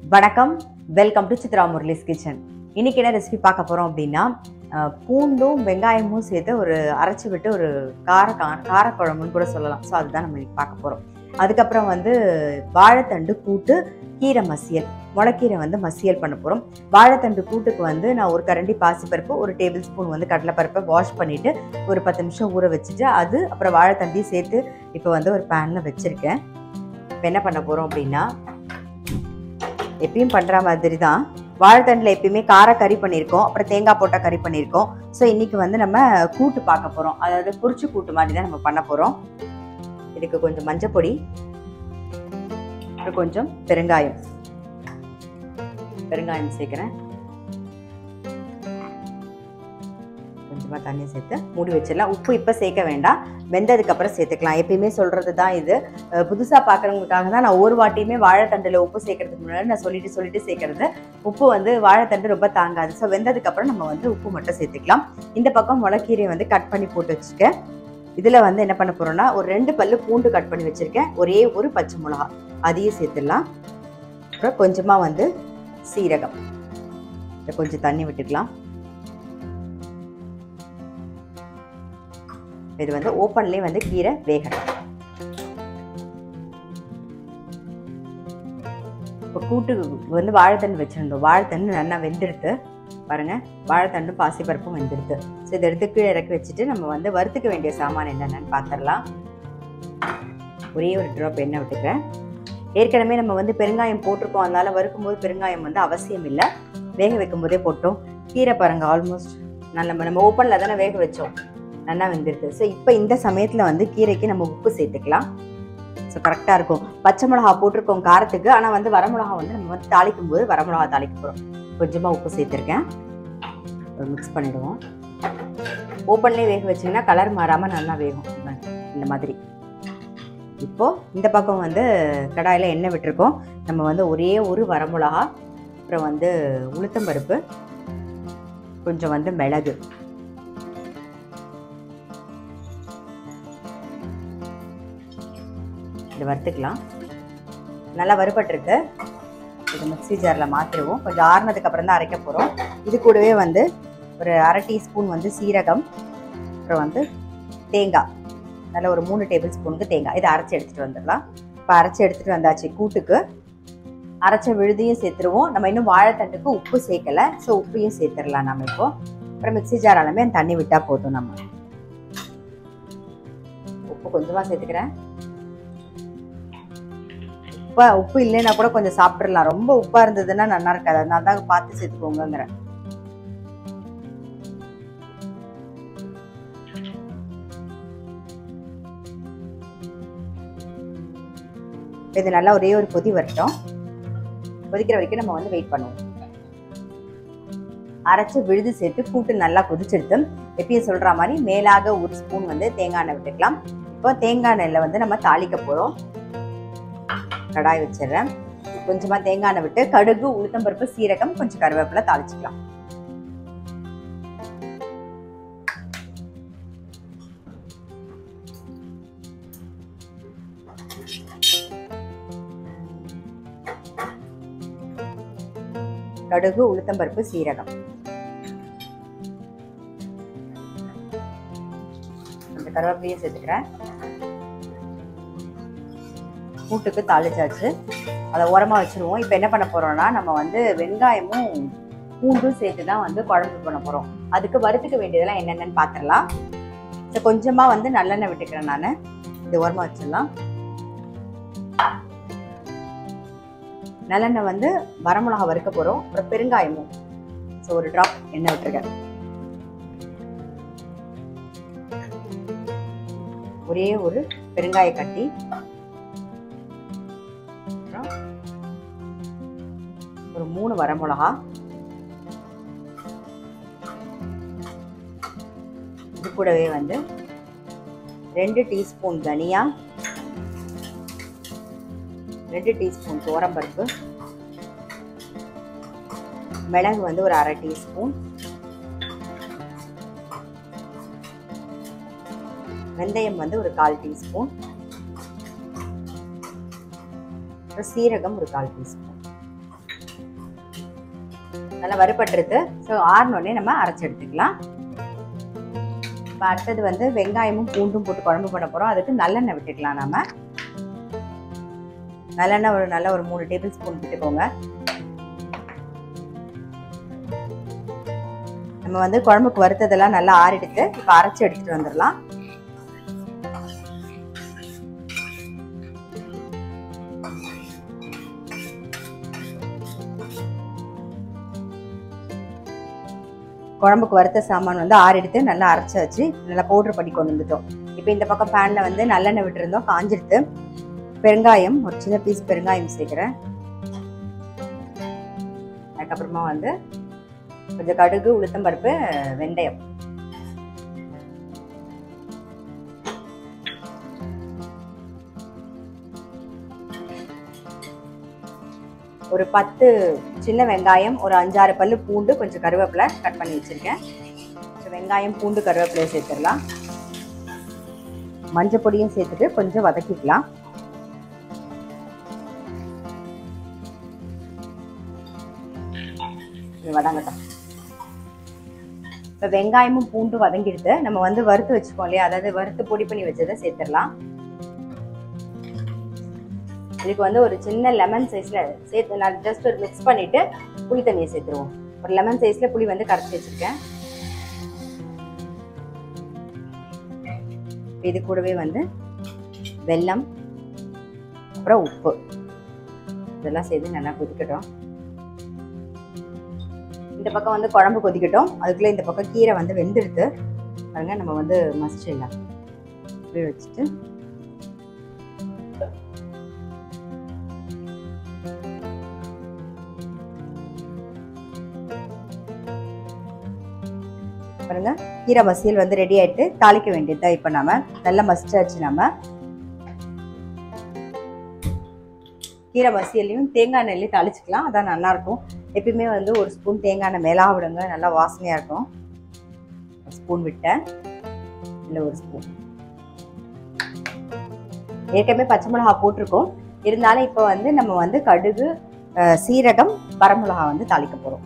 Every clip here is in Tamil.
வணக்கம், welcome to Chitra Murali's kitchen. இன்னைக்கு என்ன ரெசிபி பார்க்க போறோம் அப்படின்னா, பூண்டும் வெங்காயமும் சேர்த்து ஒரு அரைச்சி விட்டு ஒரு காரக்குழம்புன்னு கூட சொல்லலாம். ஸோ அதுதான் நம்ம இன்னைக்கு பார்க்க போறோம். அதுக்கப்புறம் வாழைத்தண்டு கூட்டு, கீரை மசியல், முளைக்கீரை மசியல் பண்ண போறோம். வாழைத்தண்டு கூட்டுக்கு நான் ஒரு கரண்டி பாசிப்பருப்பு, ஒரு டேபிள் ஸ்பூன் கடலைப்பருப்பை வாஷ் பண்ணிட்டு ஒரு 10 நிமிஷம் ஊற வச்சுட்டு அது அப்புறம் வாழைத்தண்டையும் சேர்த்து இப்போ ஒரு பேன்ல வச்சிருக்கேன். இப்போ என்ன பண்ண போறோம் அப்படின்னா, எப்பயும் பண்ணுற மாதிரி தான் வாழைத்தண்டில் எப்பயுமே கார கறி பண்ணியிருக்கோம், அப்புறம் தேங்காய் போட்டால் கறி பண்ணியிருக்கோம். ஸோ இன்றைக்கி நம்ம கூட்டு பார்க்க போகிறோம். அதாவது பொரிச்சு கூட்டு மாதிரி தான் நம்ம பண்ண போகிறோம். இதுக்கு கொஞ்சம் மஞ்சப்பொடி, அப்புறம் கொஞ்சம் பெருங்காயம் சேர்க்குறேன். கொஞ்சமாக தண்ணி சேர்த்து மூடி வச்சிடலாம். உப்பு இப்போ சேர்க்க வேண்டாம், வெந்ததுக்கப்புறம் சேர்த்துக்கலாம். எப்பயுமே சொல்கிறது தான் இது. புதுசாக பார்க்குறவங்களுக்காக தான் நான் ஒரு வாட்டியுமே வாழைத்தண்டில் உப்பு சேர்க்கறதுக்கு முன்னாடி நான் சொல்லிட்டு சேர்க்கறது. உப்பு வாழைத்தண்டு ரொம்ப தாங்காது. ஸோ வெந்ததுக்கப்புறம் நம்ம உப்பு மட்டும் சேர்த்துக்கலாம். இந்த பக்கம் முளைக்கீரையை கட் பண்ணி போட்டு வச்சுருக்கேன். இதில் என்ன பண்ண போகிறோன்னா, ஒரு 2 பல்லு பூண்டு கட் பண்ணி வச்சுருக்கேன், ஒரே ஒரு பச்சை மிளகா அதையும் சேர்த்துடலாம். அப்புறம் கொஞ்சமாக சீரகம், கொஞ்சம் தண்ணி விட்டுக்கலாம். இது ஓப்பன்லேயே கீரை வேகணும். இப்போ கூட்டுக்கு வாழைத்தண்டு வச்சுருந்தோம். வாழைத்தண்டு நல்லா வெந்துடுத்து பாருங்கள். வாழைத்தண்டும் பாசிப்பருப்பும் வெந்துடுது. ஸோ இதை எடுத்து கீழே இறக்கி வச்சுட்டு நம்ம வறுத்துக்க வேண்டிய சாமான் என்னென்னு பார்த்துடலாம். ஒரே ஒரு ட்ராப் எண்ணெய் விட்டுக்கிறேன். ஏற்கனவே நம்ம பெருங்காயம் போட்டிருக்கோம், அதனால வறுக்கும்போது பெருங்காயம் அவசியம் இல்லை. வேக வைக்கும் போதே போட்டோம். கீரை பாருங்கள், ஆல்மோஸ்ட் நம்ம ஓப்பனில் தானே வேக வச்சோம், நல்லா வெந்துடுது. ஸோ இப்போ இந்த சமயத்தில் கீரைக்கு நம்ம உப்பு சேர்த்துக்கலாம். ஸோ கரெக்டாக இருக்கும். பச்சை மிளகா போட்டிருக்கோம் காரத்துக்கு, ஆனால் வரமிளகா நம்ம தாளிக்கும் போது வரமிளகா தாளிக்க போகிறோம். கொஞ்சமாக உப்பு சேர்த்துருக்கேன். மிக்ஸ் பண்ணிவிடுவோம். ஓப்பன்லேயே வேக வச்சிங்கன்னா கலர் மாறாமல் நல்லா வேகும் இந்த மாதிரி. இப்போது இந்த பக்கம் கடாயில் எண்ணெய் விட்டுருக்கோம். நம்ம ஒரே ஒரு வரமிளகா, அப்புறம் உளுத்தம்பருப்பு, கொஞ்சம் மிளகு, இது வறுத்துக்கலாம். நல்லா வறுபட்டுருக்கு. இது மிக்ஸி ஜாரில் மாற்றிடுவோம். கொஞ்சம் ஆறுனதுக்கு அப்புறம் தான் அரைக்க போகிறோம். இது கூடவே ஒரு அரை டீஸ்பூன் சீரகம், அப்புறம் தேங்காய், நல்லா ஒரு 3 டேபிள் ஸ்பூனுக்கு தேங்காய், இதை அரைச்சி எடுத்துகிட்டு வந்துடலாம். இப்போ அரைச்சி எடுத்துகிட்டு வந்தாச்சு. கூட்டுக்கு அரைச்ச விழுதியும் சேர்த்துருவோம். நம்ம இன்னும் வாழைத்தண்டுக்கு உப்பு சேர்க்கலை, ஸோ உப்பையும் சேர்த்துடலாம் நம்ம இப்போ. அப்புறம் மிக்ஸி ஜார் அளவே தண்ணி விட்டால் போதும். நம்ம உப்பு கொஞ்சமாக சேர்த்துக்கிறேன். உப்பு இல்லைன்னா கூட கொஞ்சம் சாப்பிட்றலாம். ரொம்ப உப்பாக இருந்ததுன்னா நல்லா இருக்காது, அதனால தான் பார்த்து சேர்த்துக்கோங்கிறேன். இது நல்லா ஒரே ஒரு கொதி வரட்டும். கொதிக்கிற வரைக்கும் நம்ம வெயிட் பண்ணுவோம். அரைச்சி விழுது சேர்த்து கூட்டு நல்லா கொதிச்செடுத்து எப்பயும் சொல்கிற மாதிரி மேலாக ஒரு ஸ்பூன் தேங்காய் எண்ணெய் விட்டுக்கலாம். இப்போ தேங்காய் எண்ணெயில் நம்ம தாளிக்க போகிறோம். கடாய் வச்சிடுறேன். கொஞ்சமாக தேங்காய் எண்ணெய் விட்டு கடுகு, உளுத்தம்பருப்பு, சீரகம், கொஞ்சம் கருவேப்பிலை தாளிச்சுக்கலாம். கடுகு, உளுத்தம்பருப்பு, சீரகம், கொஞ்சம் கருவேப்பிலையும் சேர்த்துக்கிறேன். கூட்டுக்கு தாளிச்சாச்சு, அதை ஓரமாக வச்சுருவோம். இப்போ என்ன பண்ண போகிறோம்னா, நம்ம வெங்காயமும் பூண்டும் சேர்த்து தான் குழம்பு பண்ண போகிறோம். அதுக்கு வறுத்துக்க வேண்டியதெல்லாம் என்னென்னு பார்த்துடலாம். ஸோ கொஞ்சமாக நல்லெண்ணெய் விட்டுக்கிறேன் நான். இது ஓரமாக வச்சிடலாம். நல்லெண்ணெய் வரமிளகா வறுக்க போகிறோம். அப்புறம் பெருங்காயமும், ஸோ ஒரு ட்ராப் எண்ணெய் விட்டுருக்கேன். ஒரே ஒரு பெருங்காய கட்டி, ஒரு 3 வரமிளகா, இது கூடவே 2 டீஸ்பூன் தனியா, 2 டீஸ்பூன் துவரம்பருப்பு, மிளகு ஒரு அரை டீஸ்பூன், வெந்தயம் ஒரு 1/4 டீஸ்பூன், சீரகம் ஒரு 1/4 டீஸ்பூன். நல்லா வறுபட்டுருது. ஸோ ஆறினோடனே நம்ம அரைச்சி எடுத்துக்கலாம். இப்போ அடுத்தது வந்து வெங்காயமும் பூண்டும் போட்டு குழம்பு பண்ண போகிறோம். அதுக்கு நல்லெண்ணெய் விட்டுக்கலாம். நம்ம நல்லெண்ணெய் நல்ல ஒரு 3 டேபிள் ஸ்பூன் விட்டுக்கோங்க. நம்ம வந்து குழம்புக்கு வறுத்ததெல்லாம் நல்லா ஆறிடுத்து. இப்போ அரைச்சி எடுத்துட்டு வந்துடலாம். குழம்புக்கு வறுத்த சாமான் வந்து ஆறிடுத்து நல்லா அரைச்சி வச்சு நல்லா பவுடர் பண்ணி கொண்டு வந்துட்டோம். இப்போ இந்த பக்கம் பேன்ல வந்து நல்லெண்ணெய் விட்டுருந்தோம், காஞ்சிடுத்து. பெருங்காயம் ஒரு சின்ன பீஸ் பெருங்காயம் சேர்க்கிறேன். அதுக்கப்புறமா வந்து கொஞ்சம் கடுகு, உளுத்தம்பருப்பு, வெந்தயம். ஒரு 10 சின்ன வெங்காயம், ஒரு 5-6 பல்லு பூண்டு, கொஞ்சம் கருவேப்பிலை கட் பண்ணி வச்சிருக்கேன். வெங்காயம், பூண்டு, கருவேப்பிலையை சேர்த்துடலாம். மஞ்சள் பொடியும் சேர்த்துட்டு கொஞ்சம் வதக்கிக்கலாம். வதங்கட்டும். இப்போ வெங்காயமும் பூண்டு வதங்கிடுது. நம்ம வந்து வறுத்து வச்சுக்கோம் இல்லையா, அதாவது வறுத்து பொடி பண்ணி வச்சதை சேர்த்துடலாம். இதுக்கு வந்து ஒரு சின்ன லெமன் சைஸ்ல சேர்த்து நான் ஜஸ்ட் ஒரு மிக்ஸ் பண்ணிட்டு புளி தண்ணியை சேர்த்துருவோம். ஒரு லெமன் சைஸ்ல புளி வந்து கரைச்சி வச்சிருக்கேன். இது கூடவே வந்து வெல்லம், அப்புறம் உப்பு இதெல்லாம் சேர்த்து நல்லா கொதிக்கட்டும். இந்த பக்கம் வந்து குழம்பு கொதிக்கட்டும். அதுக்குள்ள இந்த பக்கம் கீரை வந்து வெந்துடுத்து பாருங்க. நம்ம வந்து மசிச்சிடலாம். இப்படி வச்சுட்டு பாருங்க, கீரை மசியல் வந்து ரெடி ஆயிட்டு தாளிக்க வேண்டியதா. இப்போ நம்ம நல்லா மசிச்சாச்சு. நம்ம கீரை மசியலையும் தேங்காய் எண்ணெயிலையும் தாளிச்சுக்கலாம். அதான் நல்லா இருக்கும். எப்பயுமே வந்து ஒரு ஸ்பூன் தேங்காய் எண்ணெய் மேலா விடுங்க, நல்லா வாசனையா இருக்கும். ஒரு ஸ்பூன் விட்டேன், இல்லை ஒரு ஸ்பூன். ஏற்கனவே பச்சை மிளகா போட்டிருக்கோம். இருந்தாலும் இப்போ வந்து நம்ம வந்து கடுகு, சீரகம், வரமிளகா வந்து தாளிக்க போறோம்.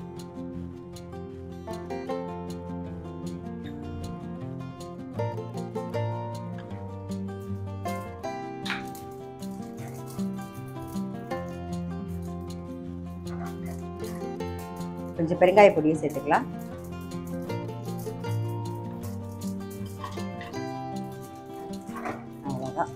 கொஞ்சம் பெருங்காய பொடியை சேர்த்துக்கலாம். அவ்வளோதான்.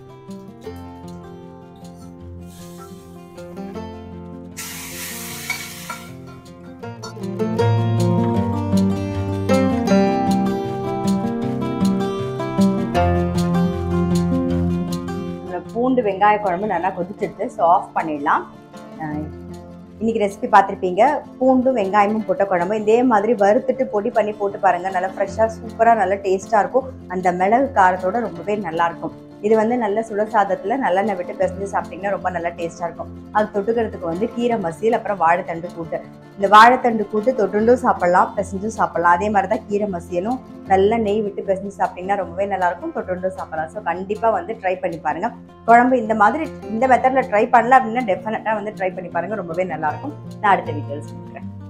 பூண்டு வெங்காய குழம்பு நல்லா கொதிச்சிடுது. ஸோ ஆஃப் பண்ணிடலாம். இன்னைக்கு ரெசிபி பார்த்துருப்பீங்க. பூண்டும் வெங்காயமும் போட்ட குழம்பு இதே மாதிரி வறுத்துட்டு பொடி பண்ணி போட்டு பாருங்க. நல்லா ஃப்ரெஷ்ஷாக சூப்பராக நல்லா டேஸ்ட்டாக இருக்கும். அந்த மிளகு காரத்தோட ரொம்பவே நல்லா இருக்கும். இது வந்து நல்ல சுடசாதத்தில் நல்லெண்ணெய் விட்டு பிசைஞ்சு சாப்பிட்டீங்கன்னா ரொம்ப நல்லா டேஸ்ட்டாக இருக்கும். அது தொட்டுக்கிறதுக்கு வந்து கீரை மசியல், அப்புறம் வாழைத்தண்டு கூட்டு. இந்த வாழைத்தண்டு கூட்டு தொட்டுண்டும் சாப்பிட்லாம், பிசைஞ்சும் சாப்பிட்லாம். அதே மாதிரி தான் கீரை மசியலும் நல்லா நெய் விட்டு பிசைஞ்சு சாப்பிட்டீங்கன்னா ரொம்பவே நல்லாயிருக்கும். தொட்டுண்டும் சாப்பிட்லாம். ஸோ கண்டிப்பாக வந்து ட்ரை பண்ணி பாருங்கள். குழம்பு இந்த மாதிரி இந்த மெத்தடில் ட்ரை பண்ணல அப்படின்னா டெஃபினட்டாக வந்து ட்ரை பண்ணி பாருங்கள். ரொம்பவே நல்லாயிருக்கும். நான் அடுத்த வீடியோவில் சொல்லிக்கிறேன்.